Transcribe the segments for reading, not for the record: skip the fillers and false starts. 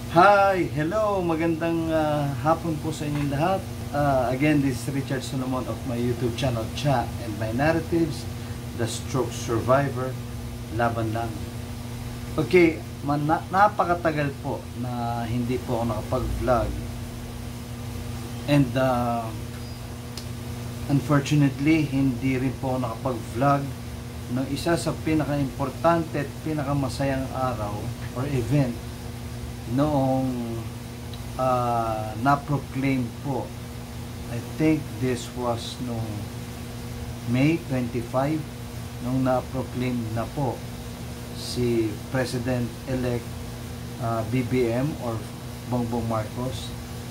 Hi! Hello! Magandang hapon po sa inyong lahat. Again, this is Richard Solomon of my YouTube channel, Cha and My Narratives, The Stroke Survivor, Laban Lang. Okay, napakatagal po na hindi po ako nakapag-vlog. And unfortunately, hindi rin po ako nakapag-vlog ng isa sa pinaka-importante at pinaka-masayang araw or event noong na-proclaim po. I think this was noong May 25 nung na-proclaim na po si President-elect BBM or Bongbong Marcos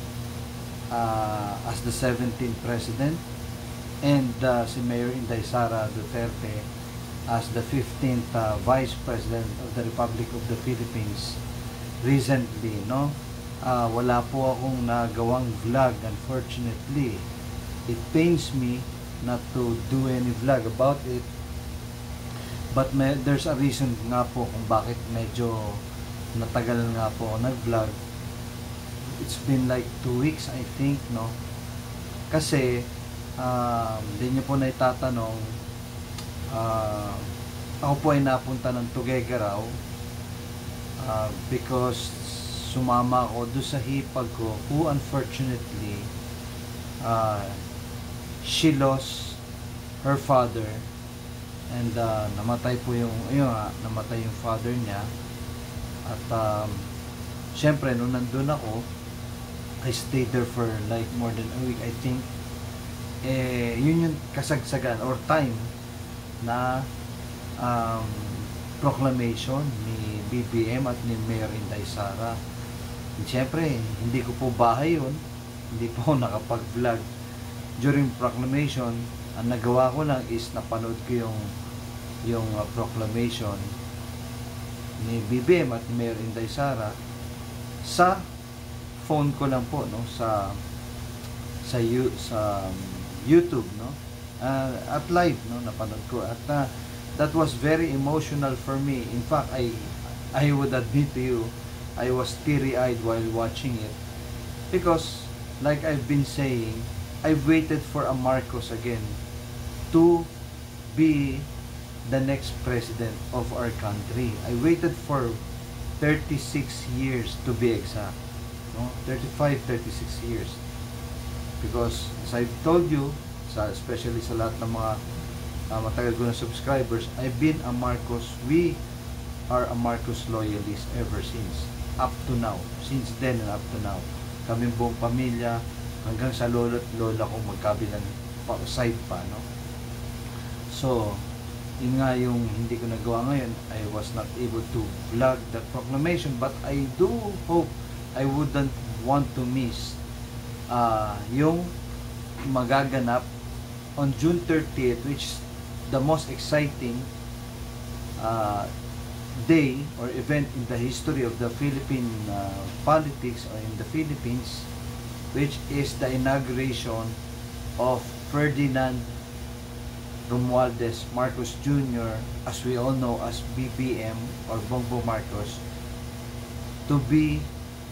as the 17th President, and si Mayor Inday Sara Duterte as the 15th Vice President of the Republic of the Philippines. Recently, no? Wala po akong nagawang vlog, unfortunately. It pains me not to do any vlog about it. But there's a reason nga po kung bakit medyo natagal nga po ako nag-vlog. It's been like 2 weeks, I think, no? Kasi, hindi nyo po na itatanong, ako po ay napunta ng Tuguegarao, because sumama ako doon sa hipag ko who unfortunately she lost her father, and namatay po namatay yung father niya. At syempre nung nandun ako, I stayed there for like more than a week, I think. Yun yung kasagsagan or time na proclamation ni BBM at ni Mayor Inday Sara. Siyempre, hindi ko po bahay yun. Hindi po nakapag-vlog during proclamation. Ang nagawa ko lang is napanood ko yung proclamation ni BBM at ni Mayor Inday Sara sa phone ko lang po, no, sa YouTube, no, at live, no, napanood ko. At that was very emotional for me. In fact, I would admit to you, I was teary-eyed while watching it, because like I've been saying, I've waited for a Marcos again to be the next president of our country. I waited for 36 years to be exact, no? 36 years, because as I've told you, especially sa lahat ng mga matagal ko na subscribers, I've been a Marcos. We are a Marcos loyalist ever since, up to now, since then and up to now. Kaming buong pamilya, hanggang sa lolo at lola kong magkabilang side pa, no? So, yun nga yung hindi ko nagawa ngayon. I was not able to vlog that proclamation, but I do hope, I wouldn't want to miss yung magaganap on June 30th, which is the most exciting day or event in the history of the Philippine politics or in the Philippines, which is the inauguration of Ferdinand Romualdez Marcos Jr., as we all know as BBM or Bongbong Marcos, to be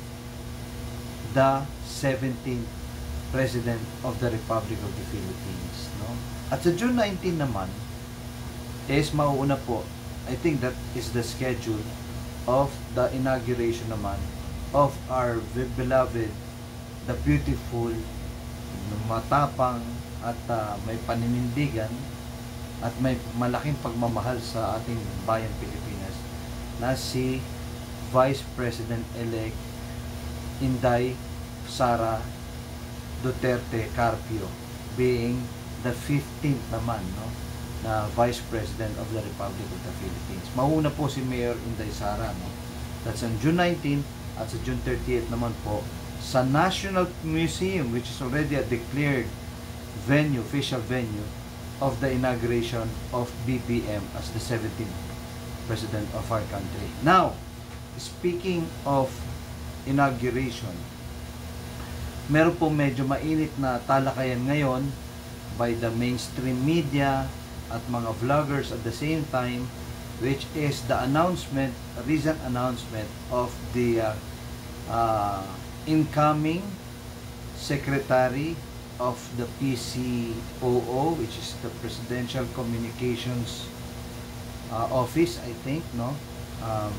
the 17th President of the Republic of the Philippines, no? At sa June 19 naman is mauuna po, I think that is the schedule of the inauguration naman of our beloved, the beautiful, matapang at may paninindigan at may malaking pagmamahal sa ating bayan Pilipinas na si Vice President-elect Inday Sara Duterte Carpio, being the 15th naman, no, na Vice President of the Republic of the Philippines. Mauna po si Mayor Inday Sara, no? That's on June 19 at sa June 30th naman po sa National Museum, which is already a declared venue, official venue of the inauguration of BBM as the 17th President of our country. Now, speaking of inauguration, meron po medyo mainit na talakayan ngayon by the mainstream media at mga vloggers at the same time, which is the announcement, recent announcement of the uh, incoming Secretary of the PCOO, which is the Presidential Communications Office, I think, no? Um,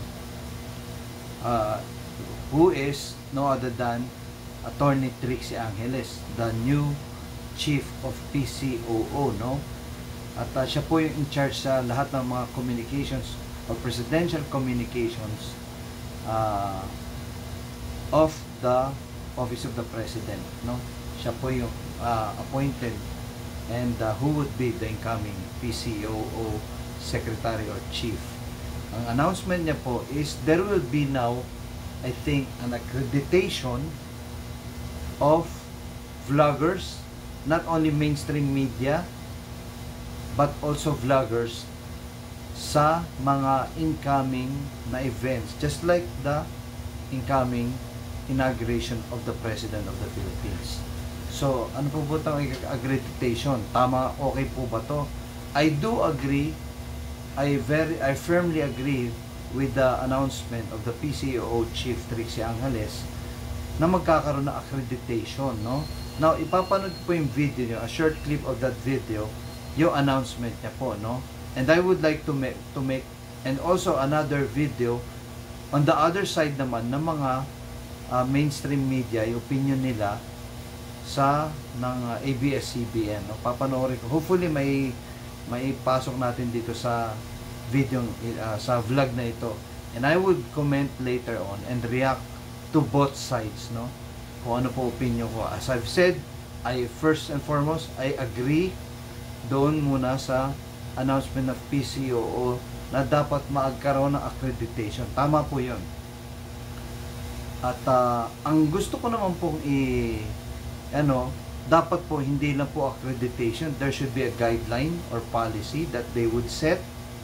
who is no other than Attorney Trixie Angeles, the new Chief of PCOO, no? At siya po yung in charge sa lahat ng mga communications or presidential communications of the Office of the President, no? Siya po yung appointed, and who would be the incoming PCOO Secretary or Chief. Ang announcement niya po is there will be now, I think, an accreditation of vloggers, not only mainstream media, but also vloggers sa mga incoming na events, just like the incoming inauguration of the President of the Philippines. So, ano po ba itong accreditation? Tama, okay po ba to? I do agree, I firmly agree with the announcement of the PCOO Chief Trixie Angeles na magkakaroon ng accreditation, no? Now, ipapanood po yung video nyo, a short clip of that video, yung announcement niya po, no? And I would like to make and also another video on the other side naman ng mga mainstream media, yung opinion nila sa ng ABS-CBN, no? Papanoorin ko. Hopefully may pasok natin dito sa video, sa vlog na ito. And I would comment later on and react to both sides, no? Kung ano po opinion ko. As I've said, first and foremost, I agree doon muna sa announcement of PCOO na dapat magkaroon ng accreditation. Tama po yun. At ang gusto ko naman pong dapat po hindi lang po accreditation. There should be a guideline or policy that they would set.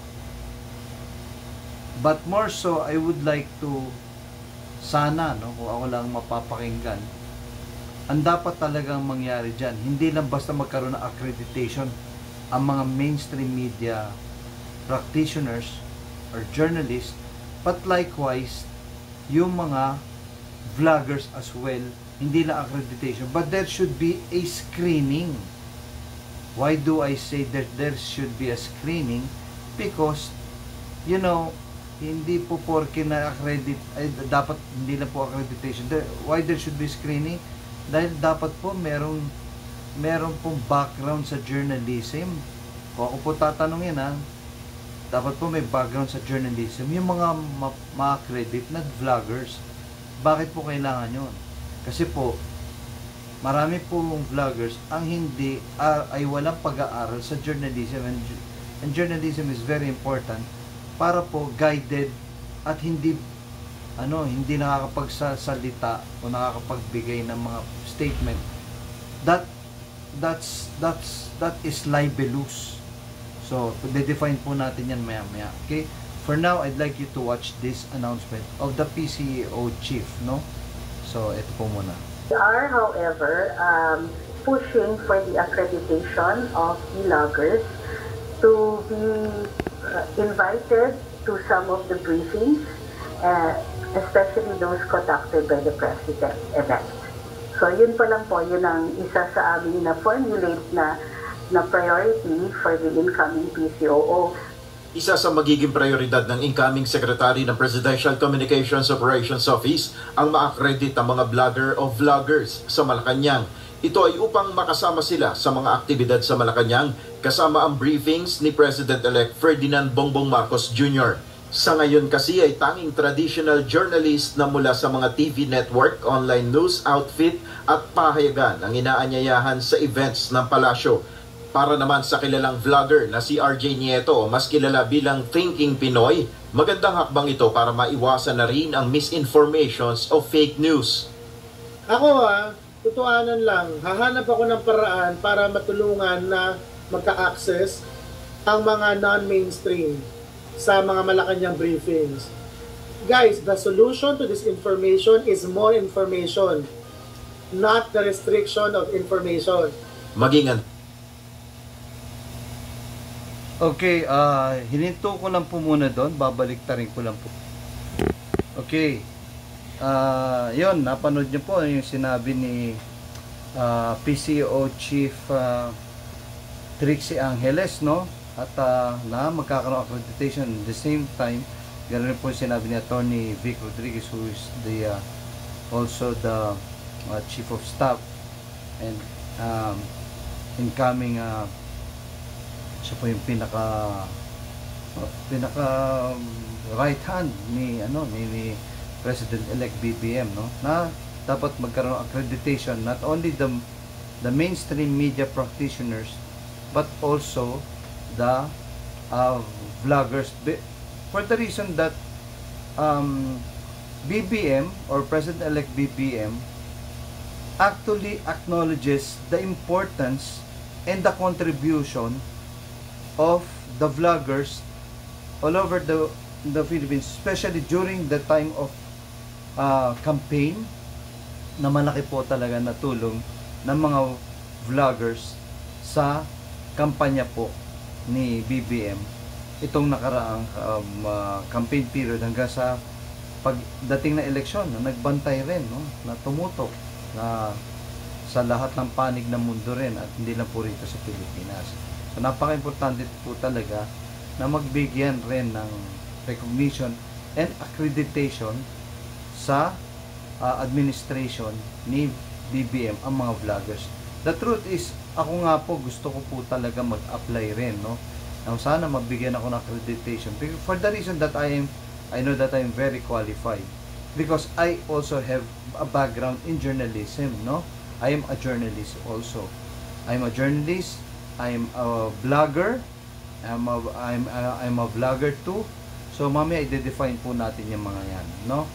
But more so, I would like to sana, no, kung ako lang mapapakinggan, ang dapat talagang mangyari dyan, hindi lang basta magkaroon ng accreditation ang mga mainstream media practitioners or journalists, but likewise yung mga vloggers as well, hindi lang accreditation, but there should be a screening. Why do I say that there should be a screening? Because, you know, hindi po porke na dapat hindi lang po accreditation. Why there should be screening? Dahil dapat po meron pong background sa journalism. Kung ako po tatanungin, dapat po may background sa journalism yung mga ma-accredit na vloggers. Bakit po kailangan yun? Kasi po marami pong vloggers ang hindi ay walang pag-aaral sa journalism, and journalism is very important para po guided at hindi nakakapagsalita o nakakapagbigay ng mga statement that is libelous. So, de-define po natin yan maya-maya. Okay? For now, I'd like you to watch this announcement of the PCOO chief, no? So, ito po muna. We are, however, pushing for the accreditation of vloggers to be invited to some of the briefings, especially those conducted by the President-elect. So yun pa lang po, yun ang isa sa aming na-formulate na priority for the incoming PCOO. Isa sa magiging prioridad ng incoming Secretary ng Presidential Communications Operations Office ang ma-accredit ang mga blogger o vloggers sa Malacanang. Ito ay upang makasama sila sa mga aktibidad sa Malacanang kasama ang briefings ni President-elect Ferdinand Bongbong Marcos Jr. Sa ngayon kasi ay tanging traditional journalist na mula sa mga TV network, online news, outfit at pahayagan ang inaanyayahan sa events ng palasyo. Para naman sa kilalang vlogger na si RJ Nieto, mas kilala bilang Thinking Pinoy, magandang hakbang ito para maiwasan na rin ang misinformations o fake news. Ako tutuanan lang, hahanap ako ng paraan para matulungan na magka-access ang mga non-mainstream sa mga Malacanang briefings. Guys, the solution to this information is more information, not the restriction of information. Okay, hininto ko lang po muna doon, babalik ta rin ko lang po. Okay, Yun, napanood nyo po yung sinabi ni PCO Chief Trixie Angeles, no? At na magkakaroon accreditation at the same time. Ganoon rin po yung sinabi ni Attorney Vic Rodriguez, who is the also the Chief of Staff and incoming siya po yung pinaka right hand ni ni President-elect BBM, no, na dapat magkaroon ng accreditation not only the mainstream media practitioners but also the vloggers, for the reason that BBM or President-elect BBM actually acknowledges the importance and the contribution of the vloggers all over the Philippines, especially during the time of campaign, na malaki po talaga na tulong ng mga vloggers sa kampanya po ni BBM itong nakaraang campaign period hanggang sa pagdating na eleksyon, na nagbantay rin, no, na tumutok na sa lahat ng panig ng mundo rin at hindi lang po rito sa Pilipinas. So napaka-importante po talaga na magbigyan rin ng recognition and accreditation sa administration ni BBM ang mga vloggers. The truth is, ako nga po gusto ko po talaga mag-apply rin, no? Now, sana mabigyan ako ng accreditation for the reason that I know that I am very qualified because I also have a background in journalism, no? I am a journalist also. I am a journalist, I am a vlogger, I'm a vlogger too. So mamaya i-define po natin yung mga yan, no?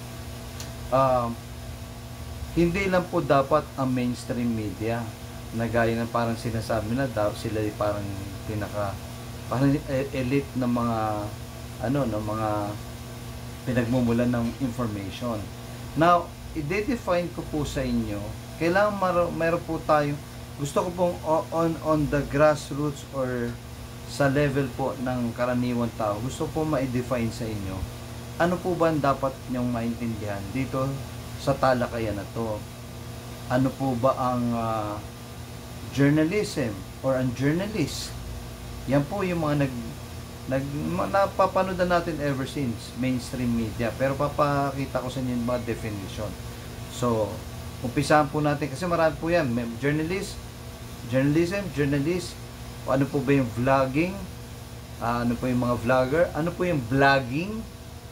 Hindi lang po dapat ang mainstream media na gaya ng parang sinasabi na daw sila parang parang elite ng mga ng mga pinagmumulan ng information. Now, i-define ko po sa inyo, kailangan meron po tayo, gusto ko pong on the grassroots or sa level po ng karaniwang tao, gusto po ma-define sa inyo ano po ba ang dapat nyong maintindihan dito sa talakayan na to. Ano po ba ang journalism or ang journalist? Yan po yung mga napapanood na natin ever since mainstream media, pero papakita ko sa inyo yung mga definition. So umpisahan po natin kasi marami po yan. Journalism, ano po ba yung vlogging, ano po yung mga vlogger, ano po yung vlogging,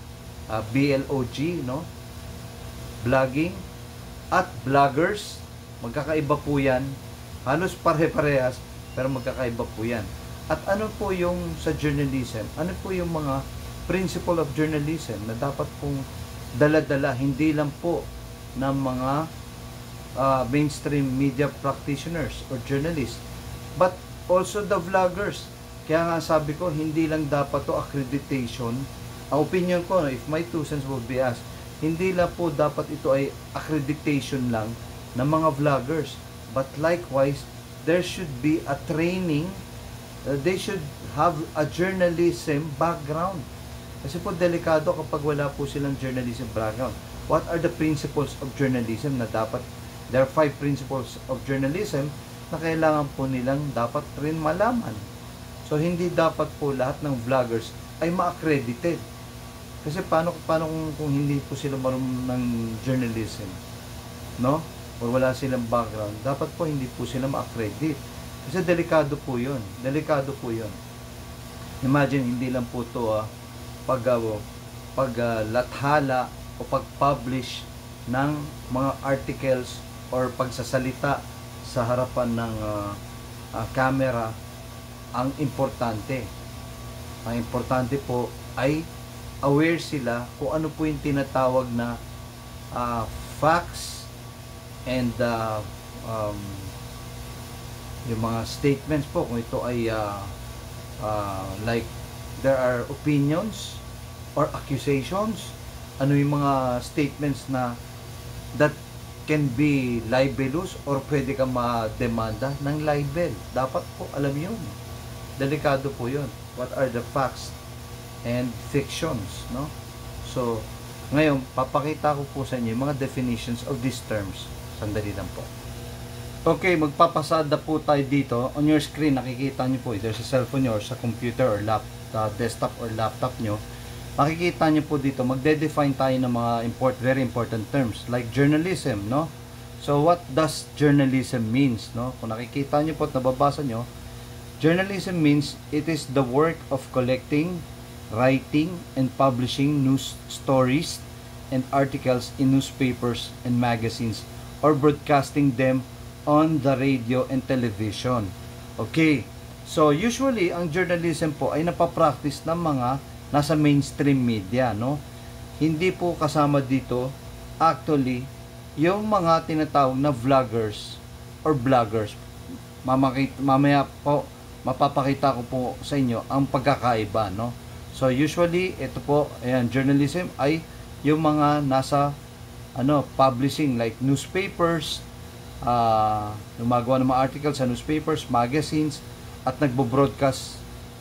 BLOG, no? Vlogging at vloggers, magkakaiba po yan, halos pare-parehas pero magkakaiba po yan. At ano po yung sa journalism, ano po yung mga principle of journalism na dapat pong dala-dala, hindi lang po ng mga mainstream media practitioners or journalists, but also the vloggers. Kaya nga sabi ko, hindi lang dapat to accreditation. Ang opinion ko, if my 2 cents will be asked, hindi lang po dapat ito ay accreditation lang ng mga vloggers, but likewise, there should be a training. They should have a journalism background. Kasi po delikado kapag wala po silang journalism background. What are the principles of journalism na dapat, there are 5 principles of journalism na kailangan po nilang dapat rin malaman. So hindi dapat po lahat ng vloggers ay ma-accredited. Kasi paano kung hindi po sila marunong ng journalism, no? O wala silang background, dapat po hindi po sila ma-accredit. Kasi delikado po 'yun. Delikado po 'yun. Imagine hindi lang po to paglathala o pag-publish ng mga articles or pagsasalita sa harapan ng camera ang importante. Ang importante po ay aware sila kung ano po yung tinatawag na facts and yung mga statements po, kung ito ay like there are opinions or accusations, ano yung mga statements na that can be libelous or pwede kang ma-demanda ng libel. Dapat po alam yun. Delikado po yun. What are the facts and fictions, no? So Ngayon, papakita ko po sa inyo yung mga definitions of these terms. Sandali lang po. Okay, magpapasada po tayo dito. On your screen, nakikita nyo po, either sa cellphone nyo or sa computer or desktop or laptop nyo. Makikita nyo po dito, magde-define tayo ng mga very important terms like journalism, no? So, what does journalism means, no? Kung nakikita nyo po at nababasa nyo, journalism means it is the work of collecting, writing, and publishing news stories and articles in newspapers and magazines or broadcasting them on the radio and television. Okay, so usually ang journalism po ay napapractice ng mga nasa mainstream media, no? Hindi po kasama dito actually yung mga tinatawag na vloggers or bloggers. Mamaya po mapapakita ko po sa inyo ang pagkakaiba, no? So usually ito po, ayan, journalism ay yung mga nasa publishing like newspapers, gumagawa ng mga articles sa newspapers, magazines, at nagbo-broadcast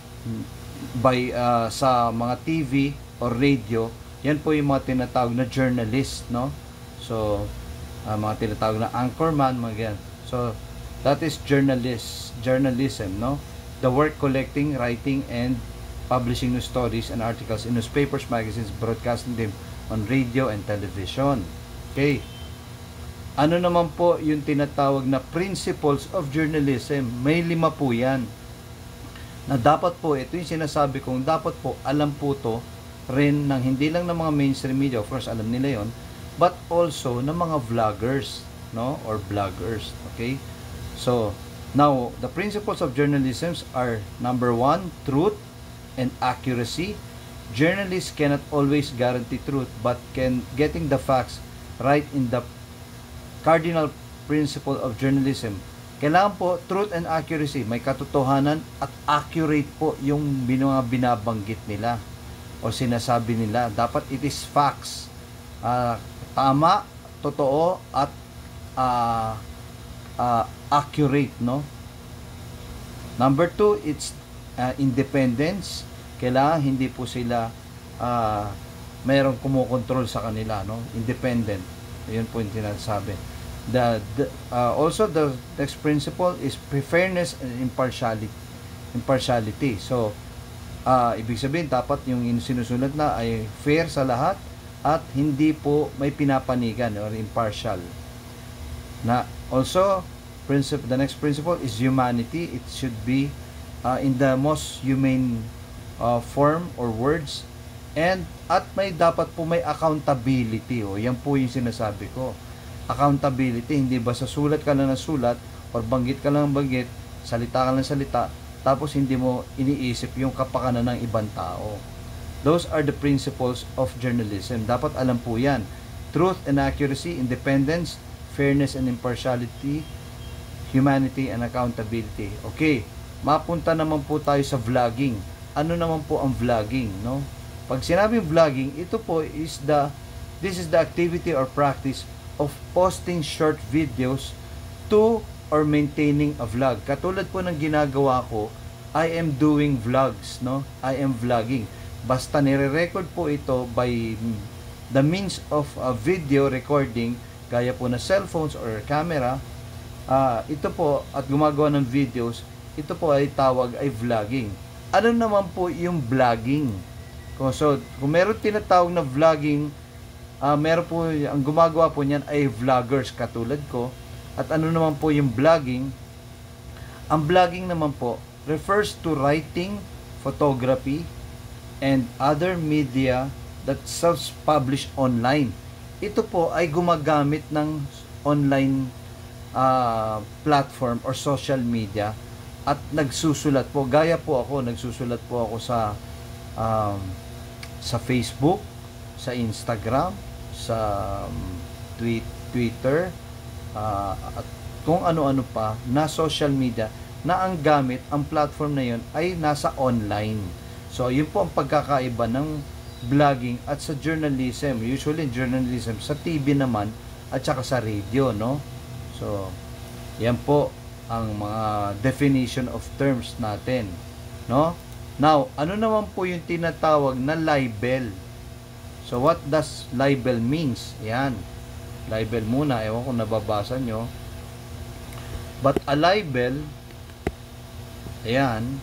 by sa mga TV or radio. Yan po yung mga tinatawag na journalist, no? So mga tinatawag na anchorman, mga yan. So that is journalism, no? The work collecting, writing, and publishing news stories and articles in newspapers, magazines, broadcasting them on radio and television. Okay. Ano naman po yung tinatawag na principles of journalism? May 5 po yan. Na dapat po, ito yung sinasabi kong dapat po alam po to rin ng hindi lang ng mga mainstream media, of course alam nila yon, but also ng mga vloggers, no? Or bloggers. Okay. So, now, the principles of journalism are number 1, truth and accuracy. Journalists cannot always guarantee truth, but getting the facts right in the cardinal principle of journalism. Kailangan po truth and accuracy, may katotohanan at accurate po yung mga binabanggit nila o sinasabi nila. Dapat it is facts. Tama, totoo at accurate, no? Number 2, it's independence. Kailangan hindi po sila mayroong kumukontrol sa kanila, no? Independent. Ayun po yung sinasabi. Also the next principle is fairness and impartiality. So ibig sabihin dapat yung sinusunod na ay fair sa lahat at hindi po may pinapanigan or impartial. Na also the next principle is humanity. It should be in the most humane form or words, and at may dapat po may accountability. Yan po yung sinasabi ko. Accountability, hindi ba sa sulat ka lang ng sulat or banggit ka lang ng banggit, salita ka lang ng salita, tapos hindi mo iniisip yung kapakanan ng ibang tao. Those are the principles of journalism. Dapat alam po yan. Truth and accuracy, independence, fairness and impartiality, humanity and accountability. Okay, mapunta naman po tayo sa vlogging. Ano naman po ang vlogging, no? Pag sinabing vlogging, ito po is this is the activity or practice of posting short videos to or maintaining a vlog. Katulad po ng ginagawa ko, I am doing vlogs, no? I am vlogging. Basta nire-record po ito by the means of video recording, gaya po na cellphones or camera. Ito po, at gumagawa ng videos, ito po ay tawag ay vlogging. Ano naman po yung vlogging? So, kung meron tinatawag na vlogging, meron po, ang gumagawa po niyan ay vloggers katulad ko. At ano naman po yung vlogging? Ang vlogging naman po refers to writing, photography, and other media that self-publish online. Ito po ay gumagamit ng online platform or social media at nagsusulat po. Gaya po ako, nagsusulat po ako sa Facebook, sa Instagram, sa Twitter, at kung ano-ano pa na social media na ang gamit, ang platform na yun ay nasa online. So, yun po ang pagkakaiba ng vlogging at sa journalism. Usually, journalism sa TV naman at saka sa radio, no? So, yan po ang mga definition of terms natin, no? Now, ano naman po yung tinatawag na libel? So what does libel means? Yan. Libel muna. Ewan kung nababasa nyo. But a libel, ayan,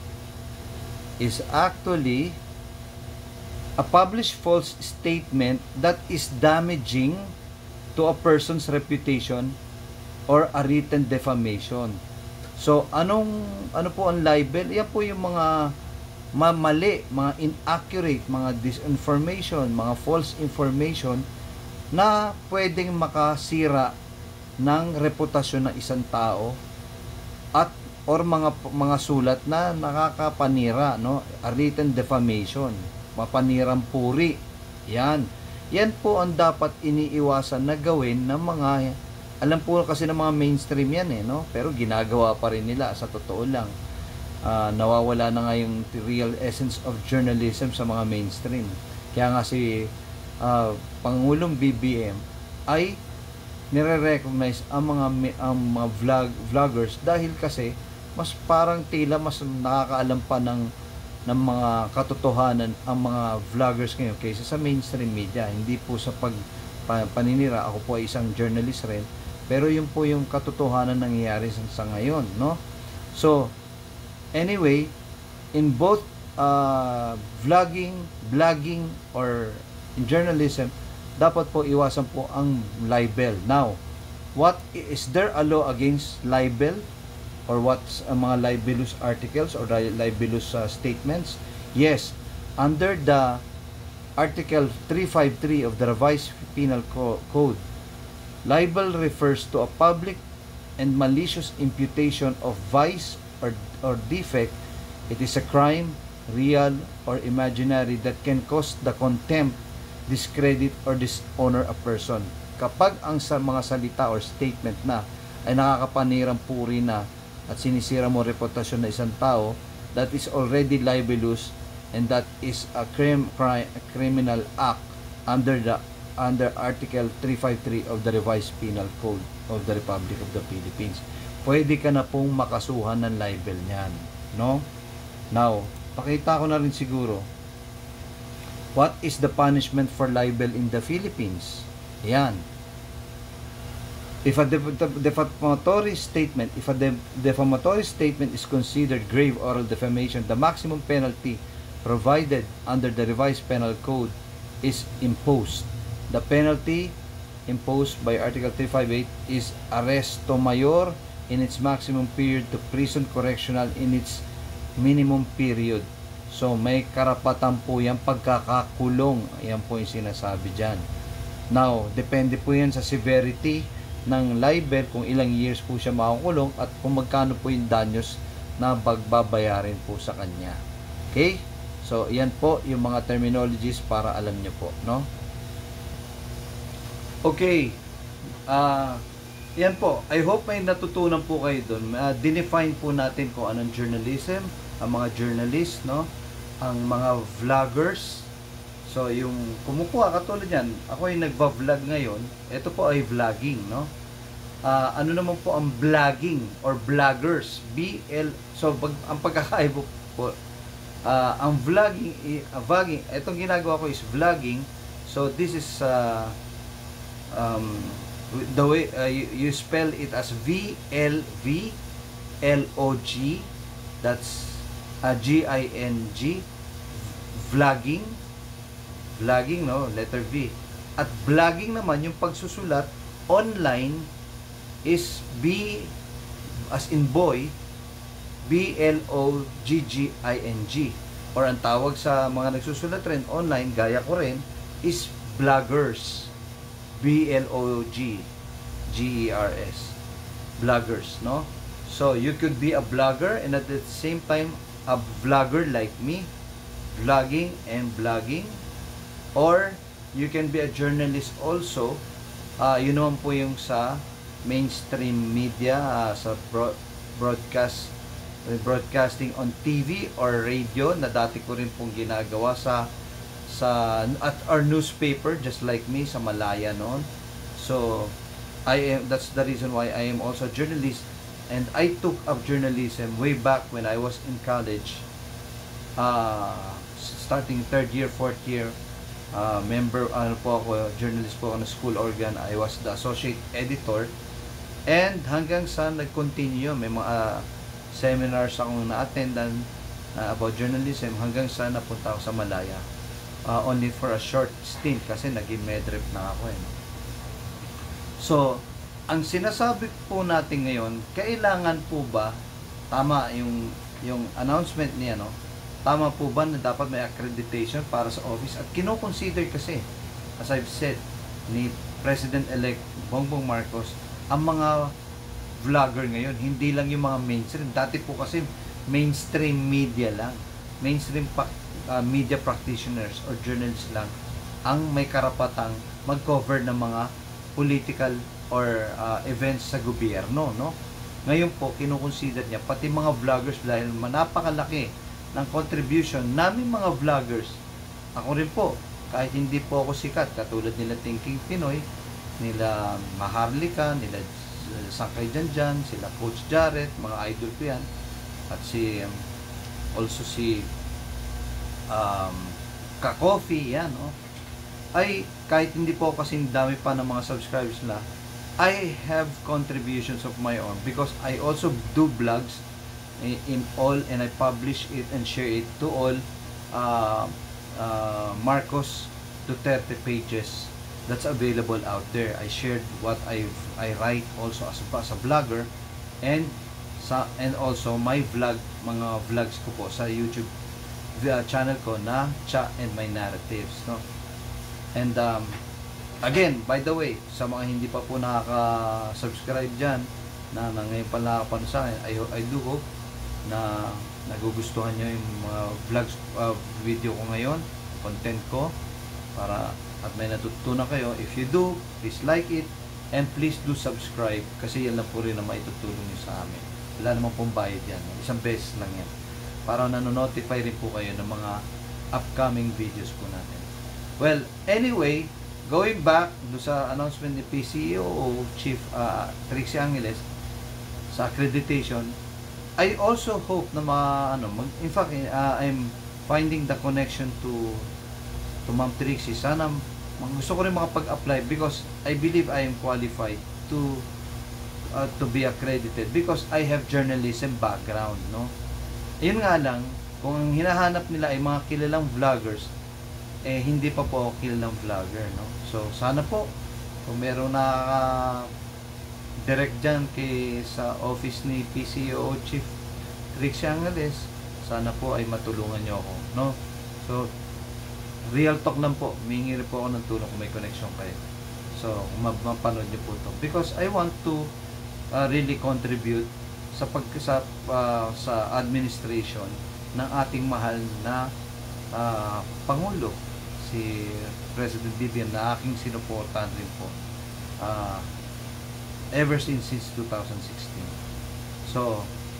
is actually a published false statement that is damaging to a person's reputation or a written defamation. So, ano po ang libel? Yan po yung mga mali, mga inaccurate, mga disinformation, mga false information na pwedeng makasira ng reputasyon ng isang tao at or mga sulat na nakakapanira, no? A written defamation, mapanirang puri. Yan po ang dapat iniiwasan na gawin ng mga, alam po kasi ng mga mainstream yan no? Pero ginagawa pa rin nila. Sa totoo lang, nawawala na nga yung real essence of journalism sa mga mainstream. Kaya nga si Pangulong BBM ay nire-recognize ang mga vloggers dahil kasi mas parang tila mas nakakaalam pa ng mga katotohanan ang mga vloggers ngayon kaysa sa mainstream media. Hindi po sa paninira, ako po ay isang journalist rin, pero yun po yung katotohanan nangyayari sa ngayon, no? So anyway, in both blogging or in journalism, dapat po iwasan po ang libel. Now, is there a law against libel? Or what's mga libelous articles or libelous statements? Yes, under the Article 353 of the Revised Penal Code, libel refers to a public and malicious imputation of vice or defect. It is a crime, real or imaginary, that can cause the contempt, discredit or dishonor a person. Kapag ang mga salita or statement na ay nakakapanirang puri na at sinisira mo reputasyon ng isang tao, that is already libelous, and that is a criminal act under Article 353 of the Revised Penal Code of the Republic of the Philippines. Pwede ka na pong makasuhan ng libel niyan, no? Now, pakita ko na rin siguro what is the punishment for libel in the Philippines. Yan. If a defamatory statement is considered grave oral defamation, the maximum penalty provided under the Revised Penal Code is imposed. The penalty imposed by Article 358 is arresto mayor in its maximum period to prison correctional in its minimum period. So may karapatan po yan pagkakakulong. Yan po yung sinasabi dyan. Now, depende po yan sa severity ng libel, kung ilang years po siya makukulong at kung magkano po yung danyos na bagbabayarin po sa kanya. Okay? So, yan po yung mga terminologies para alam nyo po, no? Okay. Yan po. I hope may natutunan po kayo doon. Dinefine po natin kung anong journalism, ang mga journalists, no? Ang mga vloggers. So, yung kumukuha, katulad yan, ako yung nagva-vlog ngayon, ito po ay vlogging, no? Ano naman po ang vlogging or vloggers? Ang pagkakaiba po, ang vlogging, itong ginagawa ko is vlogging. So, this is, the way, you spell it as VLVLOG, that's G-I-N-G, vlogging, no, letter V. At vlogging naman, yung pagsusulat online is B as in boy, B-L-O-G-G-I-N-G, or ang tawag sa mga nagsusulat rin online, gaya ko rin, is bloggers, B-L-O-G-G-E-R-S, bloggers, no? So you could be a blogger and at the same time a vlogger like me, vlogging and blogging. Or you can be a journalist also. Yun naman po yung sa mainstream media, sa broadcasting on TV or radio, na dati ko rin pong ginagawa at our newspaper, just like me, sa Malaya noon. So that's the reason why I am also a journalist, and I took up journalism way back when I was in college, starting third year, fourth year. member, ano po ako, journalist po ako ng school organ. I was the associate editor. And hanggang sa nag-continue, may mga seminars akong na-attendan about journalism hanggang sa napunta ako sa Malaya. Only for a short stint kasi naging medrep na ako. So, ang sinasabi po natin ngayon, kailangan po ba, tama yung announcement niya, no? Tama po ba na dapat may accreditation para sa office? At kino-consider kasi, as I've said, ni President-elect Bongbong Marcos, ang mga vlogger ngayon, hindi lang yung mga mainstream. Dati po kasi mainstream media lang. Mainstream media practitioners or journalists lang ang may karapatang mag-cover ng mga political or events sa gobyerno, no? Ngayon po, kinukonsider niya pati mga vloggers dahil napakalaki ng contribution namin mga vloggers. Ako rin po, kahit hindi po ako sikat, katulad nila Thinking Pinoy, nila Maharlika, nila Sangkay Janjan, sila Coach Jarrett, mga idol ko yan. At also si Ka-Coffee, yan, no? Ay, kahit hindi po kasing dami pa ng mga subscribers nila, I have contributions of my own because I also do vlogs in all and I publish it and share it to all Marcos Duterte pages that's available out there. I shared what I write also as a vlogger and also my mga vlogs ko po sa YouTube channel ko na Cha and My Narratives, no? And again, by the way, sa mga hindi pa po nakaka-subscribe dyan na ngayon pa nakapanood sa akin, I do hope na nagugustuhan nyo yung mga vlogs video ko ngayon, content ko, para at may natutunan kayo. If you do, please like it and please do subscribe kasi yan lang po rin na maitutulong nyo sa amin. Wala namang pong bayad yan, isang beses lang yan para nanonotify rin po kayo ng mga upcoming videos po natin. Well, anyway, going back do sa announcement ni PCO Chief Trixie Angeles sa accreditation, I also hope na in fact, I'm finding the connection to Ma'am Trixie. Sana gusto ko rin makapag-apply because I believe I am qualified to be accredited because I have journalism background, no? Yun nga lang, kung ang hinahanap nila ay mga kilalang vloggers, hindi pa po ako kilalang vlogger, no? So, sana po, kung meron na direct dyan sa office ni PCO Chief Trixie Angeles, sana po ay matulungan nyo ako, no? So, real talk lang po, humingi rin po ako ng tulong kung may connection kayo. So, mapanood nyo po ito. Because I want to really contribute sa administration ng ating mahal na Pangulo, si President Vivian, na aking sinuportahan rin po ever since 2016. So,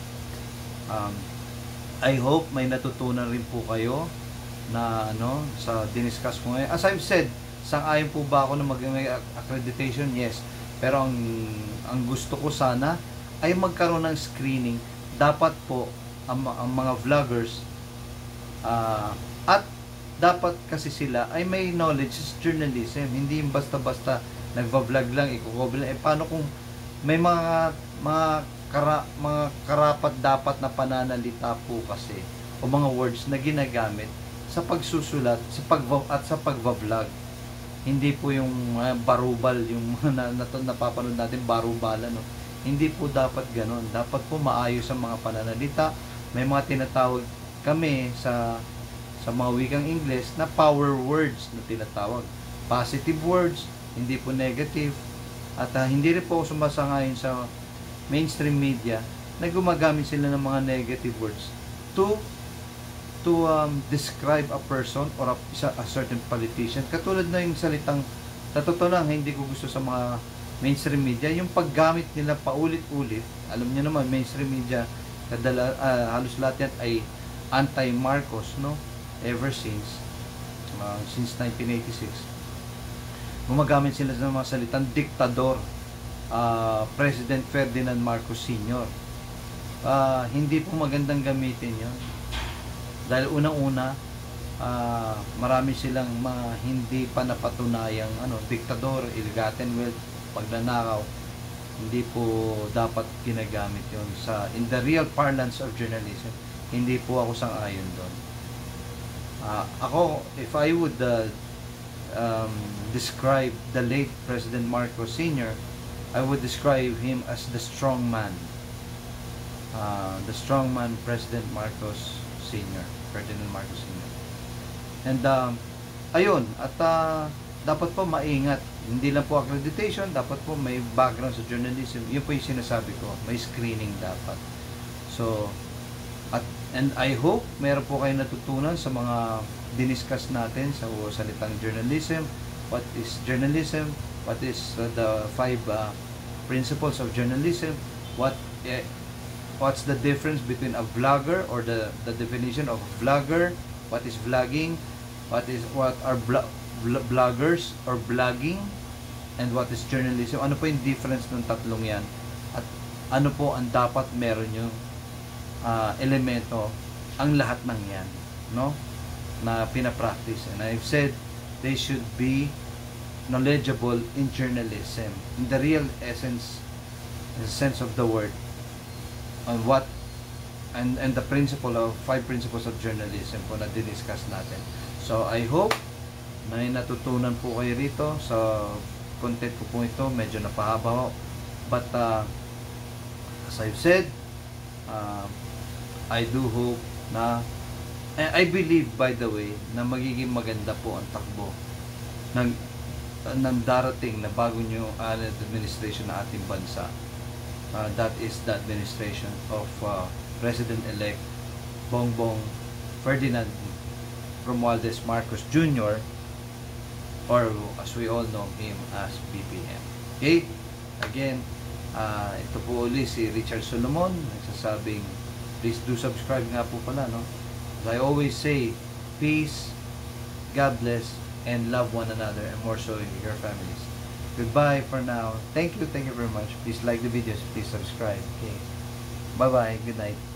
I hope may natutunan rin po kayo na sa diniscuss ko ngayon. As I've said, sang-ayon po ba ako na mag-may accreditation? Yes. Pero ang gusto ko sana ay magkaroon ng screening. Dapat po ang mga vloggers at dapat kasi sila ay may knowledge sa journalism. Hindi basta-basta nagva-vlog lang, iko-cover lang. Paano kung may mga karapat dapat na pananalita po kasi o mga words na ginagamit sa pagsusulat, sa pagva-vlog. Hindi po yung barubal, yung napapanood natin, barubala, no? Hindi po dapat ganon. Dapat po maayos ang mga pananalita. May mga tinatawag kami sa mga wikang Ingles na power words na tinatawag. Positive words, hindi po negative. At hindi rin po ako sumasangayon sa mainstream media na gumagamit sila ng mga negative words to describe a person or a certain politician. Katulad na yung salitang, sa totoo lang, hindi ko gusto sa mga mainstream media, yung paggamit nila paulit-ulit. Alam niyo naman, mainstream media, halos lahat yan ay anti-Marcos, no? Ever since 1986. Gumagamit sila ng mga salitang diktador, President Ferdinand Marcos Sr. Hindi po magandang gamitin yon. Dahil unang-una, marami silang mga hindi pa napatunayang diktador, ill-gotten wealth, pagnanakaw. Hindi po dapat ginagamit yon in the real parlance of journalism. Hindi po ako sang-ayon doon. Ako, if I would describe the late President Marcos Sr., I would describe him as the strong man. The strong man, President Marcos Sr. Ferdinand Marcos Sr. And ayun, at dapat po maingat. Hindi lang po accreditation, dapat po may background sa journalism. Yun po yung sinasabi ko, may screening dapat. So, and I hope meron po kayo natutunan sa mga diniscuss natin sa salitang journalism. What is journalism? What is the 5 principles of journalism? What's the difference between a vlogger, or the definition of a vlogger? What is vlogging? What are bloggers or blogging? And what is journalism? Ano po yung difference ng tatlong yan? At ano po ang dapat meron yung elemento ang lahat ng yan, no? Na pinapractice. And I've said they should be knowledgeable in journalism, in the real essence, in the sense of the word, on what and the principle of 5 principles of journalism po na diniscuss natin. So I hope na natutunan po kayo rito sa content ko po ito. Medyo napahaba, but as I've said, I do hope na I believe, by the way, na magiging maganda po ang takbo ng darating na bagong administration na ating bansa. That is the administration of President-elect Bongbong Ferdinand Romualdez Marcos Jr., or as we all know him as BBM. Okay? Again, ito po ulit si Richard Solomon nagsasabing, please do subscribe nga po pala, no? As I always say, peace, God bless, and love one another, and more so your families. Goodbye for now. Thank you very much. Please like the videos, please subscribe. Okay. Bye-bye. Good night.